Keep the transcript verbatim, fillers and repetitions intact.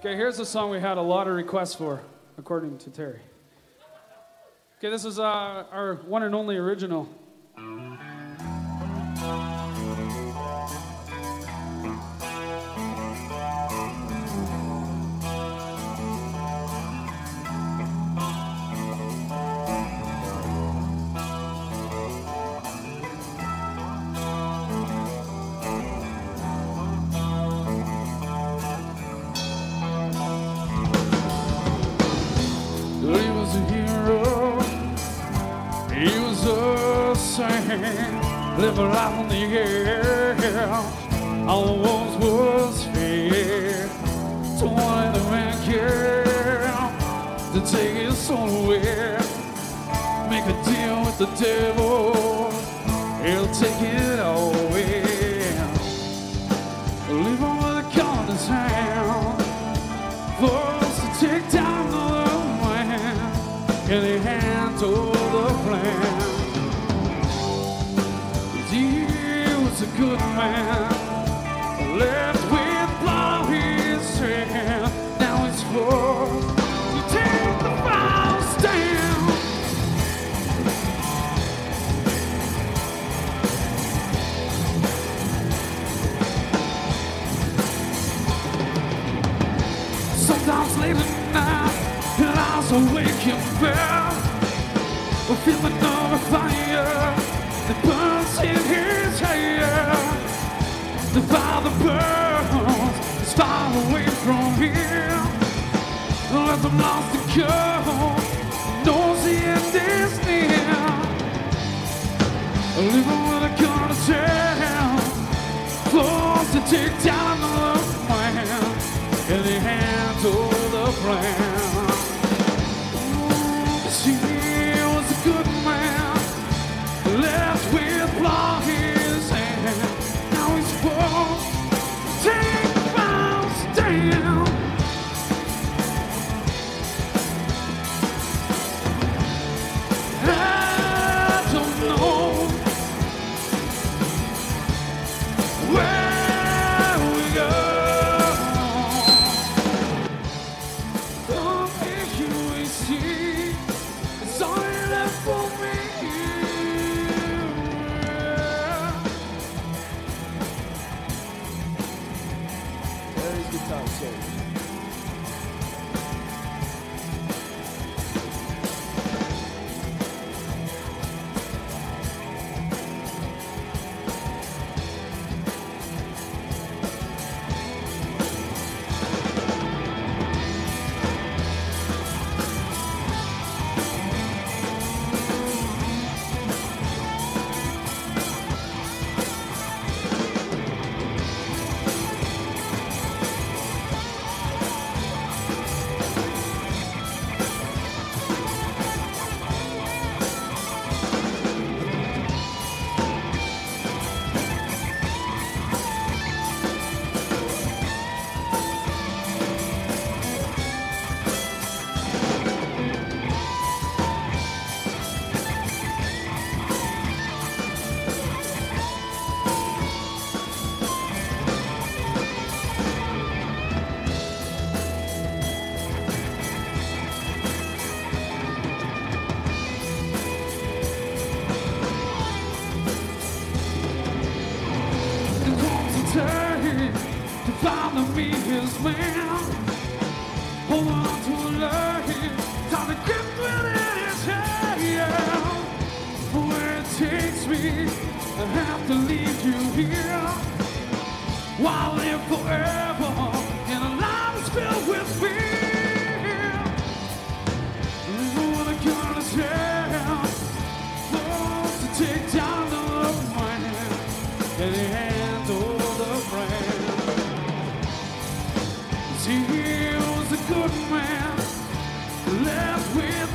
Okay, here's a song we had a lot of requests for, according to Terry. Okay, this is uh, our one and only original. He was a hero, he was a saint, lived a life on the air, all the walls was fair, so one of the man care to take his soul away, make a deal with the devil, he'll take it all away, leave him with a gun in his hand, for us to take down the and he handled the plan. He was a good man, left with blood on his hand. Now he's forced to take the final stand. Sometimes late at night, and I was awake and fell, a feeling of a fire that burns in his hair. The fire burns as far away from here. Let them lost and go, knows the end is near. Living with a gun to tell, forced to take down another man, and they handle the plan. He was a good man, left with blood in his hand. Now he's forced to take the final stand. I don't know where we go. Don't think you will see. It's only left for me. There's guitar solo. To find me his man, hold on to a line, time to get within his hand. Where it takes me, I have to leave you here. While I live forever in a life that's filled with fear. Living with a gun in his hand, forced to take down the man, and he handled the brand. He was a good man, left with